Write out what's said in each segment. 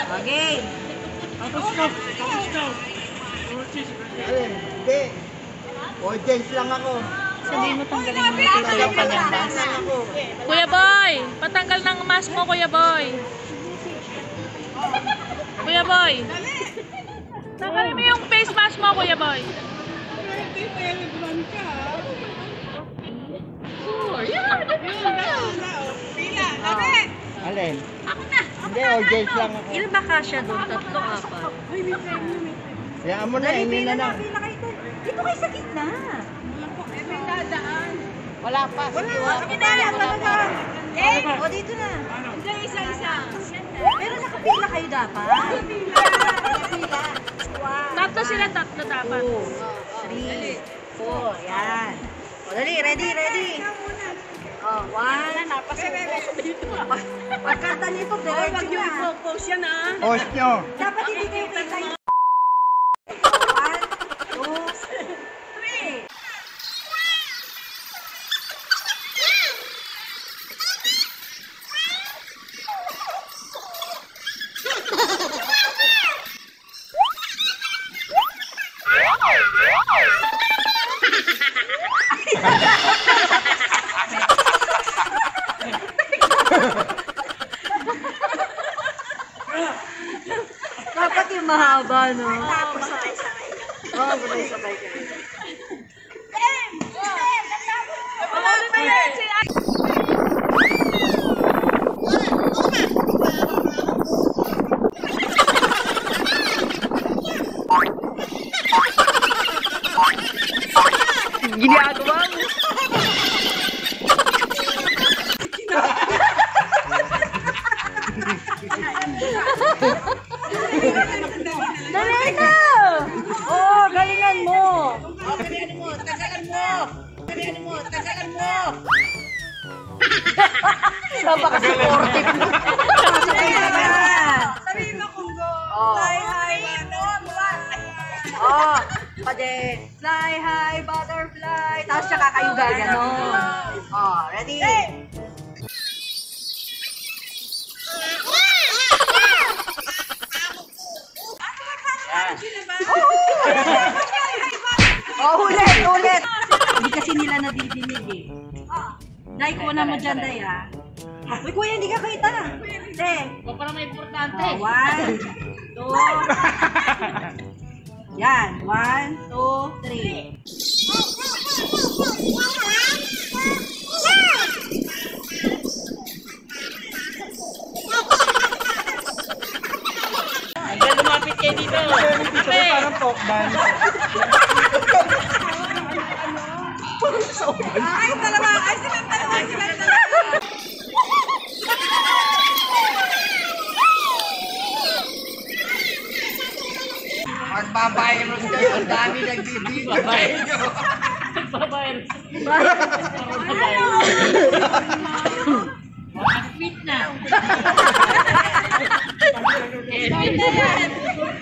Okay. Hindi. Audience lang ako. Sabihin mo tanggalin mo dito yung kanyang mask. Kuya Boy! Patanggal ng mask mo, Kuya Boy! Kuya Boy! Tanggalin mo yung face mask mo, Kuya Boy! Alin? Hindi, audience lang ako. Ilan ba kasya doon? 3, 4? Kaya mo na, hindi na lang. Dito kayo sa gitna. Wala pa. O dito na. Hindi, isa-isa. Pero nakapila kayo dapat. Tatlo sila, tatlo dapat. 3, 4, yan. O dali, ready. Oh, 1. Pagkanta nito, diretso na. Pause yan ah. Post nyo. Dapat hindi kayo kita yung 1, 2, 3. Dapat yung mahaba, no? Tapos sabay-sabay. Oo, sabay-sabay kayo. Ginagawa mo. Dali na! Oh, galingan mo! Tagalan mo! Saan ba kasi supportive? Sabihin mo kung go! Fly high, oh, pwede. Fly high, butterfly. Tapos siya kayo gaganon. Oh, ready? Oh, ulit! Hindi kasi nila nadidinig eh. Dahil kuha mo dyan, Day, ha? Uy, kuya, hindi ka kita na. Hindi. O, para may importante. 1, 2. Yan. 1, 2, 3. Hanggang lumapit kayo dito. Parang talk dance. Ay, talaga! Ay, silang talaga! Magbabayros kayo. Ang dami nagbibigay. Magbabayros. Mag-fit na. Fit na yan.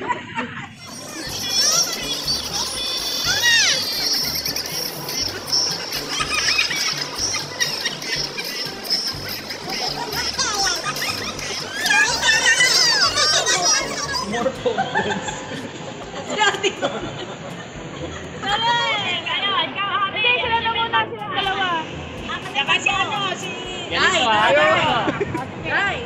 More confidence. Dali! Kayo, ikaw happy! Hindi, sila na muna, silang dalawa. Saka si ano, si... Ay! Ay!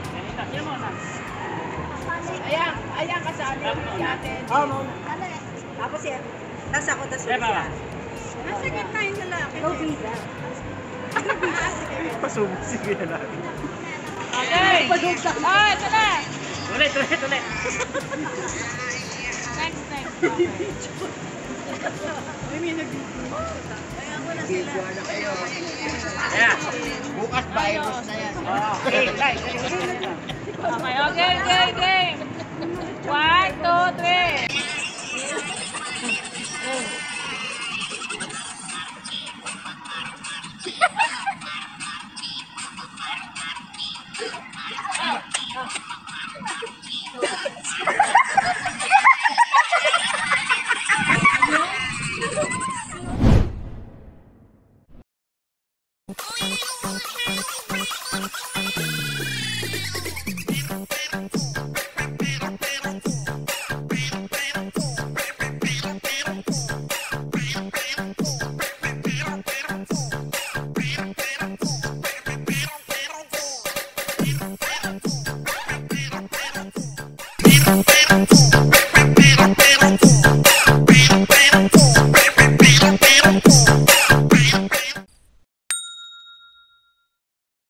Ayan kasali si ate. Oo, tapos si... Tapos ako, tapos siya. Nasa gitna yung lalaki. Go, Vida. Pasubok sige na lang. Okay! Ah, ito na! Ulit. Next. Video na kayo. Ayan. Bukas virus na yan. Okay. 1, 2, 3. Thank you.